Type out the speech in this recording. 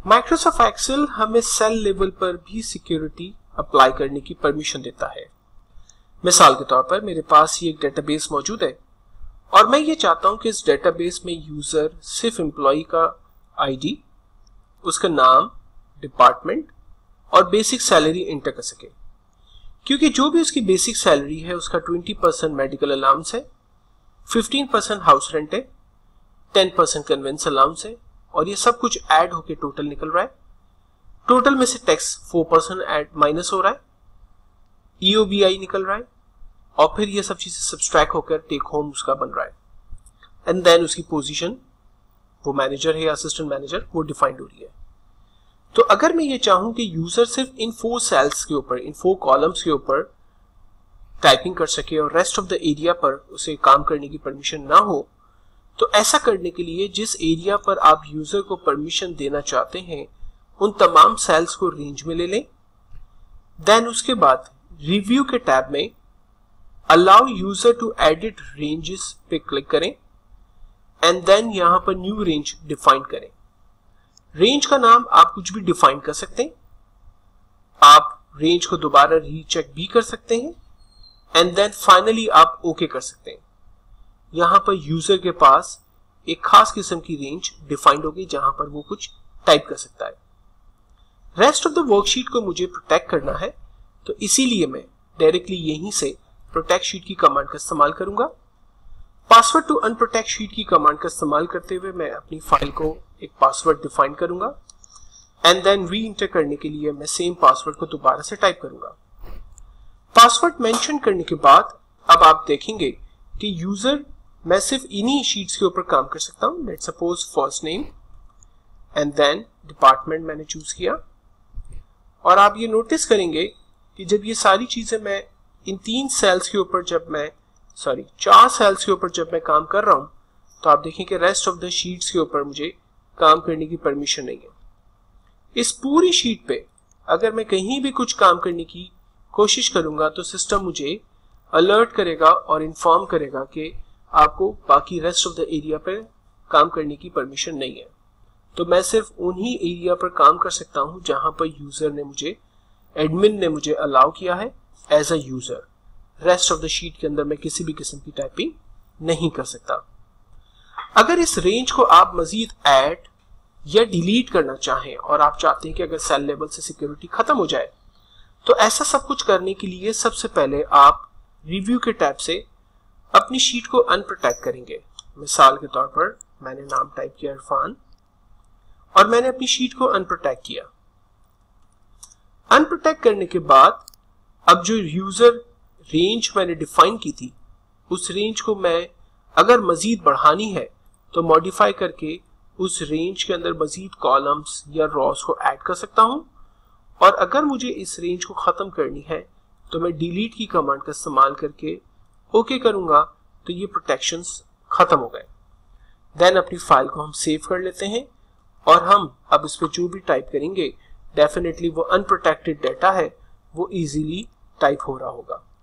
Microsoft Excel हमें cell level पर भी सिक्योरिटी अप्लाई करने की परमिशन देता है। मिसाल के तौर पर मेरे पास ये एक डेटाबेस मौजूद है और मैं ये चाहता हूं कि इस डेटाबेस में यूजर सिर्फ एम्प्लॉय का आईडी, उसका नाम, डिपार्टमेंट और बेसिक सैलरी एंटर कर सके। क्योंकि जो भी उसकी बेसिक सैलरी है उसका 20% मेडिकल अलाउंस है, 15% हाउस रेंट है, 10% कन्वेंस अलाउंस है और ये सब कुछ ऐड होके टोटल निकल रहा है। टोटल में से टैक्स 4% ऐड माइनस हो रहा है, EOBI निकल रहा है और फिर ये सब चीजें सब्सट्रैक्ट होकर टेक होम उसका बन रहा है। एंड देन उसकी पोजीशन, वो मैनेजर है या असिस्टेंट मैनेजर, वो डिफाइंड हो रही है। तो अगर मैं ये चाहूं कि यूजर सिर्फ इन 4 सेल्स के ऊपर, इन 4 कॉलम्स के ऊपर टाइपिंग कर सके और रेस्ट ऑफ द एरिया पर उसे काम करने की परमिशन ना हो, तो ऐसा करने के लिए जिस एरिया पर आप यूजर को परमिशन देना चाहते हैं उन तमाम सेल्स को रेंज में ले लें। देन उसके बाद रिव्यू के टैब में allow user to edit ranges पे क्लिक करें एंड देन यहां पर न्यू रेंज डिफाइन करें। रेंज का नाम आप कुछ भी डिफाइन कर सकते हैं। आप रेंज को दोबारा रीचेक भी कर सकते हैं एंड देन फाइनली आप ओके कर सकते हैं। यहां पर यूजर के पास एक खास किस्म की रेंज डिफाइंड होगी जहां पर वो कुछ टाइप कर सकता है। रेस्ट ऑफ द वर्कशीट को मुझे प्रोटेक्ट करना है, तो इसीलिए मैं डायरेक्टली यहीं से प्रोटेक्ट शीट की कमांड का इस्तेमाल करूंगा। पासवर्ड टू अनप्रोटेक्ट शीट की कमांड का इस्तेमाल करते हुए मैं अपनी फाइल को एक पासवर्ड डिफाइन करूंगा एंड देन री इंटर करने के लिए मैं सेम पासवर्ड को दोबारा से टाइप करूंगा। पासवर्ड मेंशन करने के बाद अब आप देखेंगे कि यूजर, मैं सिर्फ इन्हीं शीट्स के ऊपर काम कर सकता हूं। Let's suppose first name and then department मैंने चूज किया और आप ये नोटिस करेंगे कि जब ये सारी चीजें मैं इन 4 सेल्स के ऊपर जब मैं काम कर रहा हूं, तो आप देखें कि रेस्ट ऑफ द शीट्स के ऊपर मुझे काम करने की परमिशन नहीं है। इस पूरी शीट पे अगर मैं कहीं भी कुछ काम करने की कोशिश करूंगा तो सिस्टम मुझे अलर्ट करेगा और इन्फॉर्म करेगा कि आपको बाकी रेस्ट ऑफ द एरिया पर काम करने की परमिशन नहीं है। तो मैं सिर्फ उन्हीं एरिया पर काम कर सकता हूं जहां पर यूजर ने मुझे, एडमिन ने मुझे अलाउ किया है as a user. Rest of the sheet के अंदर मैं किसी भी किस्म की टाइपिंग नहीं कर सकता। अगर इस रेंज को आप मजीद ऐड या डिलीट करना चाहें और आप चाहते हैं कि अगर सेल लेवल से सिक्योरिटी खत्म हो जाए, तो ऐसा सब कुछ करने के लिए सबसे पहले आप रिव्यू के टैब से अपनी शीट को अनप्रोटेक्ट करेंगे। मिसाल के तौर पर मैंने नाम टाइप किया इरफान और मैंने अपनी शीट को अनप्रोटेक्ट किया। अनप्रोटेक्ट करने के बाद अब जो यूजर रेंज मैंने डिफाइन की थी, उस रेंज को मैं अगर मजीद बढ़ानी है तो मॉडिफाई करके उस रेंज के अंदर मजीद कॉलम्स या रॉस को ऐड कर सकता हूं। और अगर मुझे इस रेंज को खत्म करनी है तो मैं डिलीट की कमांड का इस्तेमाल करके ओके करूंगा, तो ये प्रोटेक्शंस खत्म हो गए। देन अपनी फाइल को हम सेव कर लेते हैं और हम अब इस पे जो भी टाइप करेंगे डेफिनेटली वो अनप्रोटेक्टेड डाटा है वो इजीली टाइप हो रहा होगा।